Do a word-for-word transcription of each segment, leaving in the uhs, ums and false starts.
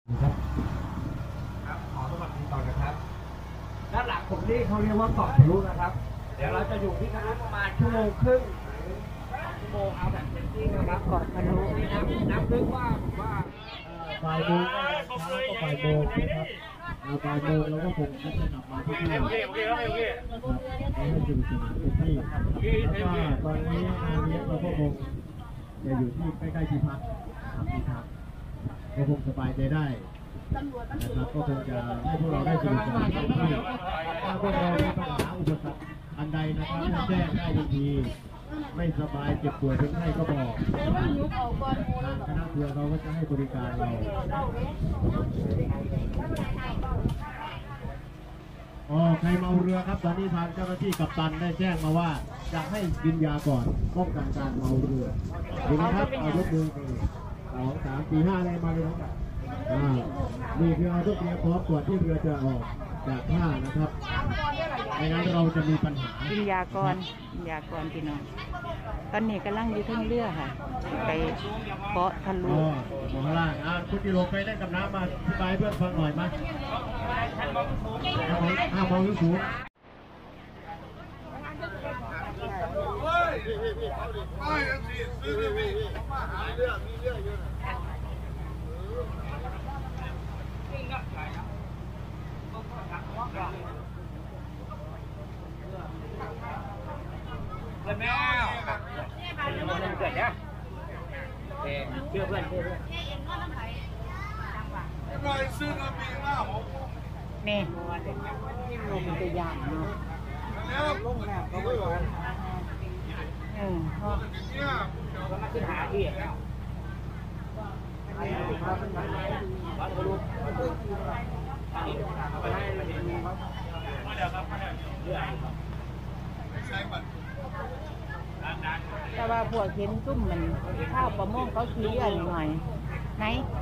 ครับครับขอสวัสดีก่อนนะครับด้านหลังผมนี่เขาเรียกว่าเกาะทะลุนะครับเดี๋ยวเราจะอยู่ที่คณะประมาณชั่วโมงครึ่งหรือชั่วโมงเอาแบบเต็มที่นะครับเกาะทะลุนี่น้ำน้ำลึกว่าว่าบ่ายโมงก็บ่ายโมงนะครับบ่ายโมงเราก็คงจะกลับมาที่นี่นะครับเราให้ถึงสนามเต็มที่แล้วก็ตอนนี้งานนี้เราก็คงจะอยู่ที่ใกล้ๆที่พักที่พักก็คงสบายใจได้นะครับก็คงจะให้พวกเราได้สนุกสนานกันที่ถ้าพวกเรามีปัญหาอุปสรรคอันใดนะครับแจ้งได้ทันทีไม่สบายเจ็บป่วยเป็นไข้ก็บอกทางคณะทัวร์เราก็จะให้บริการเราอ๋อใครเมาเรือครับตอนนี้ทางเจ้าหน้าที่กัปตันได้แจ้งมาว่าจะให้กินยาก่อนป้องกันการเมาเรือดีนะครับเอายกมือไปสองสามสี่ห้าอะไรมาเลยครับอ่านี่คือเอาทุกเรือพร้อมก่อนที่เรือจะออกจากท่านะครับไม่งั้นเราจะมีปัญหากินยาก่อนกินยาก่อนพี่น้องตอนนี้กำลังอยู่ทั้งเรือค่ะไปเกาะทะลุมองล่างอ่าคุณกิโลเคยเล่นกับน้ำมาอธิบายเพื่อนฟังหน่อยมั้ยห้ามองสูงเฮ้ยไม่ยังสิซื้อมีมาหาเรื่องมีเรื่องเยอะเพื่อนแม่เกิดเนี่ยเชื่อเพื่อนเชื่อเพื่อนไม่ซื้อน้ำมีหน้าผมนี่ลงตัวอย่างเนาะแล้วลงแล้วก็ไม่หวานเออเขาก็มาขึ้นหาที่แล้วแต่ว่าพวกเห็นซุ่มมันข้าวประมงเขาขี้เลื่อนหน่อยไหน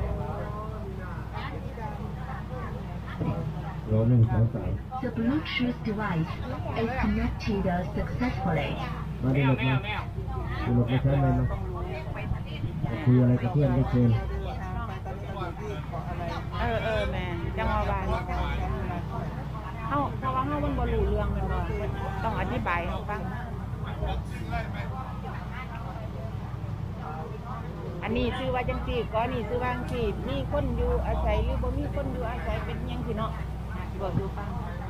The Bluetooth device is connected successfully. มาดูหลบมาดูหลบไม่ใช่ไหมนะคุยอะไรกับเพื่อนไม่เคยเออเออแม่จังหวะบานเขาเพราะว่าเขามันบรรลุเรื่องเลยว่าต้องอธิบายให้ฟังอันนี้ซื้อว่าจังสีก็นี่ซื้อว่าจังสีมีคนอยู่อาศัยหรือบ่มีคนอยู่อาศัยเป็นยังสิเนาะบอกดูฟัง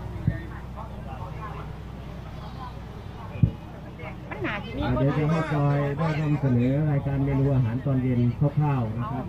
มันหนาที่มีคนเดี๋ยวจะให้จอยได้นำเสนอรายการเมนูอาหารตอนเย็นคร่าวๆนะครับ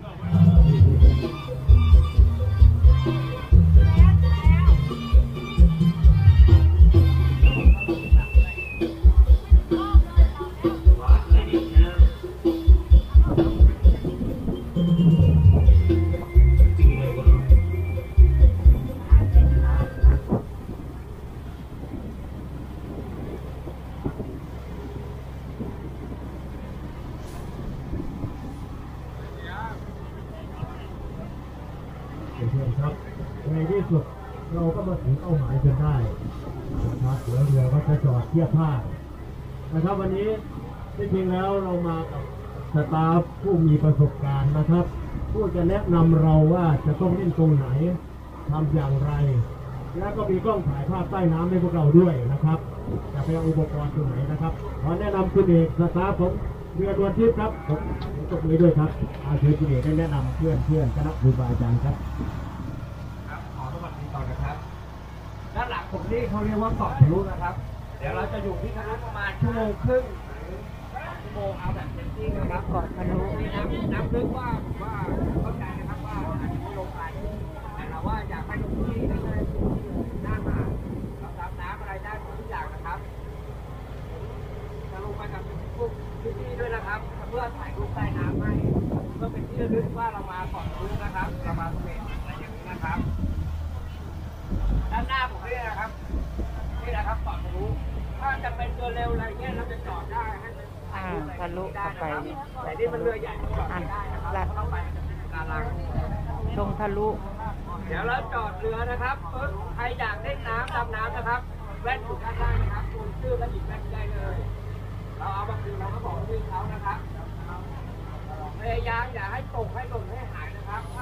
ครับในที่สุดเราก็มาถึงเป้าหมายจนได้นะครับเรือเรือก็จะจอดเทียบท่านะครับวันนี้ที่จริงแล้วเรามากับสตาฟผู้มีประสบการณ์นะครับผู้จะแนะนำเราว่าจะต้องเล่นตรงไหนทำอย่างไรแล้วก็มีกล้องถ่ายภาพใต้น้ำให้พวกเราด้วยนะครับจะไปเอาอุปกรณ์ตรงไหนนะครับขอแนะนำคุณเอกสตาฟผมเรือดวนทิพย์ครับผมตบมือด้วยครับอาเชิญคุณเอกได้แนะนำเพื่อนเพื่อนคณะครูบาอาจารย์ครับขอสวัสดีก่อนนะครับด้านหลังผมนี่เขาเรียกว่าเกาะทะลุนะครับเดี๋ยวเราจะอยู่ที่คณะประมาณชั่วโมงครึ่งหรือชั่วโมงเอาแบบเต็มที่นะครับเกาะทะลุนี่น้ำน้ำลึกว่าว่าเข้าใจนะครับว่าอาจจะไม่ลงไปแต่เราว่าอยากให้ลงที่ได้เลยหน้ามาเราทำน้ำอะไรได้ทุกอย่างนะครับจะลงไปกับพวกพี่ๆด้วยนะครับเพื่อถ่ายรูปใต้น้ำให้เพื่อเป็นที่ระลึกว่าเรามาเกาะทะลุนะครับเรามาตรงนี้อะไรอย่างนี้นะครับด้านหน้าผมนี่นะครับนี่นะครับเกาะทะลุถ้าจะเป็นเรือเร็วอะไรเงี้ยเราจะจอดได้ให้เป็นทะลุเข้าไปแต่นี่มันเรือใหญ่จอดไม่ได้นะครับเข้าไปการลังตรงทะลุเดี๋ยวเราจอดเรือนะครับใครอยากเล่นน้ำดำน้ำนะครับแว่นอยู่ด้านล่างนะครับดูชื่อและหยิบแว่นได้เลยเราเอามาคือเราก็บอกชื่อเขานะครับพยายามอย่าให้ตกให้หล่นให้หายนะครับถ้าหายไป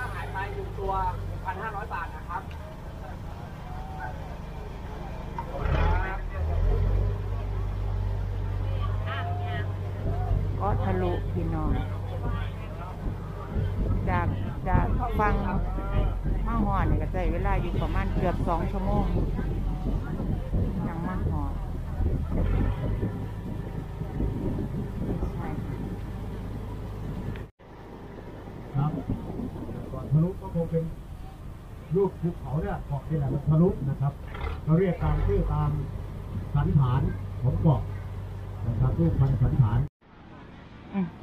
หนึ่งตัว หนึ่งพันห้าร้อย บาทนะครับก็ทะลุพี่น้องจากจากฟังมาหอดเนี่ยก็ใช้เวลาอยู่ประมาณเกือบสองชั่วโมงยังมาหอดใช่ครับก่อนทะลุก็คงเป็นรูปภูเขาเนี่ยเกาะนี่แหละมันทะลุนะครับเราเรียกตามชื่อตามสันฐานของเกาะนะครับรูปพันสันฐานอืม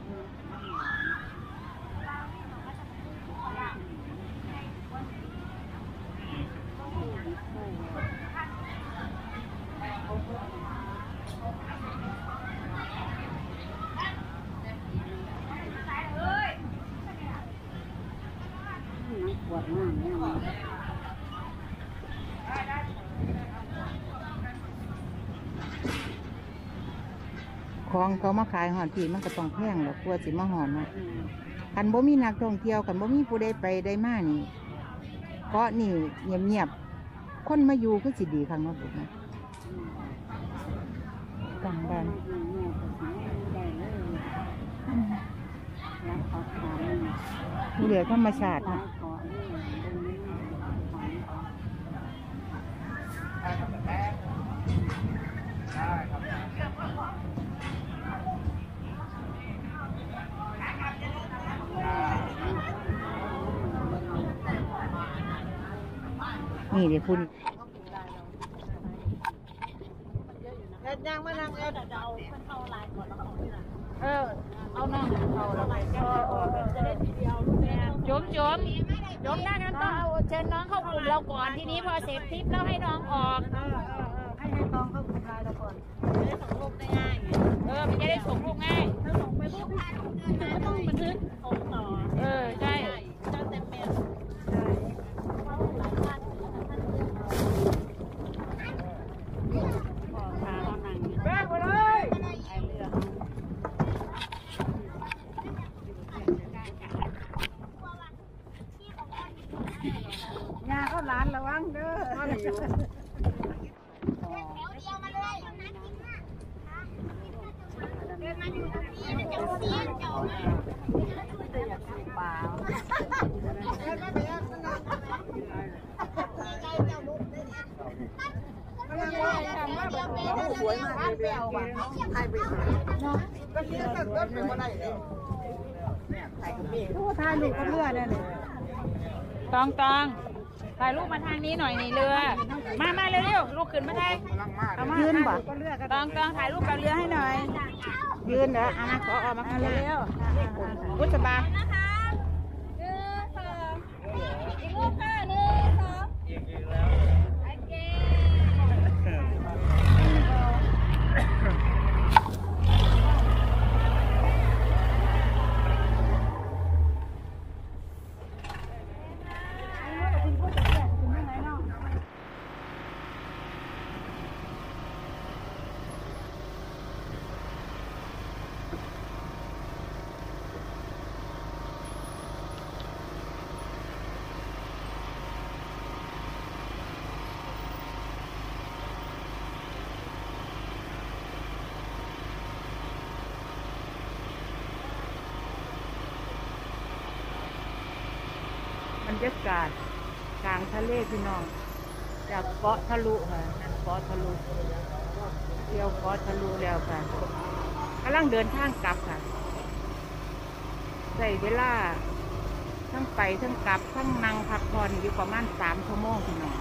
ของเขามาขายหอนที่มันก็ต้องแพงหรอกกลัวสิมาหอนนะคันบ่มีนักท่องเที่ยวคันบ่มีผู้ใดไปได้มานี่เกาะนี่เงียบเงียบๆคนมาอยู่คือสิดีครั้งนั้นถูกไหมกลางบ้านนี่เหลือธรรมชาตินะนี่เดี๋ยวคุณเอ็ดยังไม่นั่งเอ็ดจะเอามันเข้าลายก่อนแล้วเออเอานั่งเอาแล้วไปจะได้ทีเดียวจมจมจมได้กันต้องเอาเชิญน้องเข้ากลุ่มเราก่อนทีนี้พอเสร็จทริปแล้วให้น้องออกให้ให้น้องเข้ากลุ่มเราก่อนจะได้ส่งลูกได้ง่ายเออมันจะได้ส่งลูกง่ายถ้าส่งไปพวกพายก็ต้องบันทึกส่งต่อเออใช่จะเต็มเต็มแบกไปเลยยาเข้าร้านระวังเด้อเขาอยู่เดินมาอยู่ตรงนี้มันจะเสียเจ้าจะอยากกินปลาสวยมากเลยว่ะไทยไปก็เลี้ยงแต่ก็เป็นอะไรเลยไทยกับเมฆถ่ายรูปกับเรือได้เลยตองตองถ่ายรูปมาทางนี้หน่อยนี่เรือมามาเร็วๆลูกขึ้นมาได้ยืนบ่ตองตองถ่ายรูปกับเรือให้หน่อยยืนเด้อเอามาขอออกมาเร็วๆพุทธบานะคะหนึ่งสองอีกรูปค่ะหนึ่งสองโอเคบรรยากาศกลางทะเลพี่น้องจากเกาะทะลุค่ะนั่นเกาะทะลุเที่ยวเกาะทะลุแล้วค่ะกำลังเดินทางกลับค่ะใช้เวลาทั้งไปทั้งกลับทั้งนั่งพักผ่อนอยู่ประมาณสามชั่วโมงพี่น้อง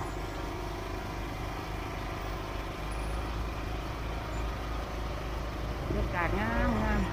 บรรยากาศงามงาม